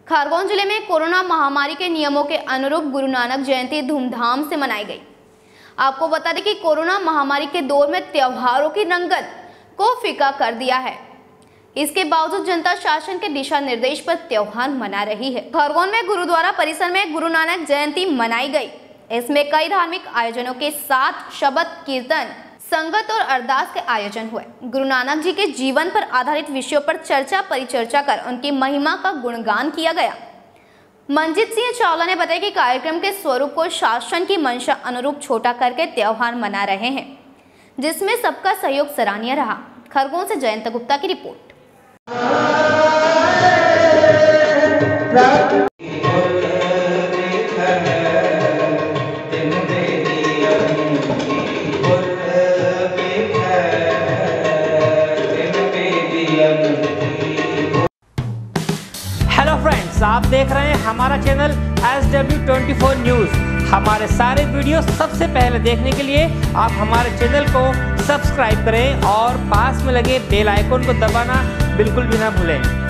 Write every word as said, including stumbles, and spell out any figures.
खरगोन जिले में कोरोना महामारी के नियमों के अनुरूप गुरु नानक जयंती धूमधाम से मनाई गई। आपको बता दें कि कोरोना महामारी के दौर में त्योहारों की रंगत को फीका कर दिया है। इसके बावजूद जनता शासन के दिशा निर्देश पर त्योहार मना रही है। खरगोन में गुरुद्वारा परिसर में गुरु नानक जयंती मनाई गई। इसमें कई धार्मिक आयोजनों के साथ शबद कीर्तन, संगत और अरदास के आयोजन हुए। गुरु नानक जी के जीवन पर आधारित विषयों पर चर्चा परिचर्चा कर उनकी महिमा का गुणगान किया गया। मंजीत सिंह चावला ने बताया कि कार्यक्रम के स्वरूप को शासन की मंशा अनुरूप छोटा करके त्योहार मना रहे हैं, जिसमें सबका सहयोग सराहनीय रहा। खरगोन से जयंत गुप्ता की रिपोर्ट। हेलो फ्रेंड्स, आप देख रहे हैं हमारा channel S W twenty four news. हमारे सारे वीडियो सबसे पहले देखने के लिए आप हमारे चैनल को सब्सक्राइब करें और पास में लगे बेल आइकन को दबाना बिल्कुल भी ना भूलें।